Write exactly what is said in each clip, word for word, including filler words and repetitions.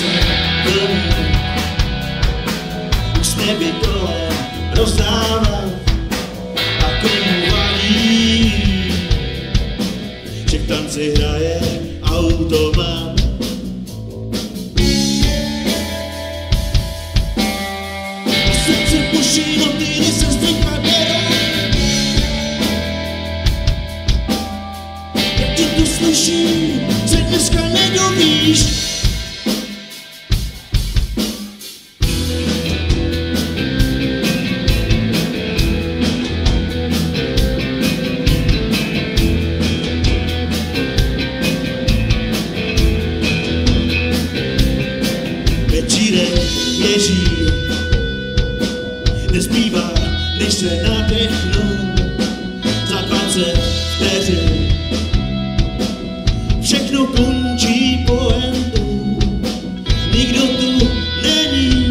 se vlní, už s neby dole rozdávat a komu vadí, že k tanci hraje automat. A srdce puší, no ty se zdechla berou, jak ti tu slyším, se dneska nedovíš. Večírek běží, nezbývá, než se nadechnu za dvacet vteřin. Všechno končí pointou, nikdo tu není,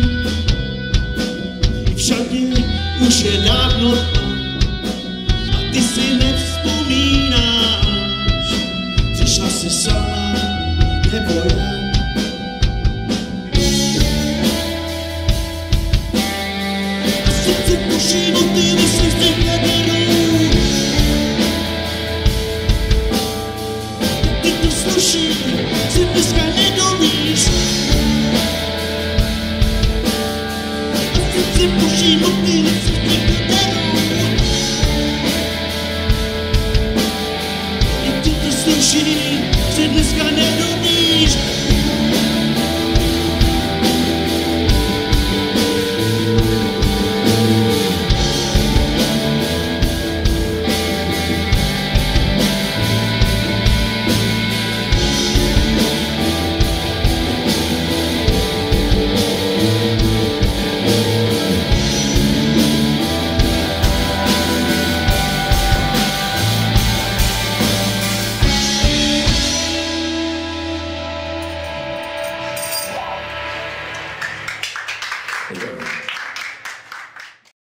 v šatně už je dávno tma a ty si nevzpomínáš, přišla jsi sama nebo já. Srdce puší, motýly se zdechla berou, ty to sluší, se dneska nedovíš. A srdce puší, motýly se zdechla berou, ty to sluší, se dneska nedovíš.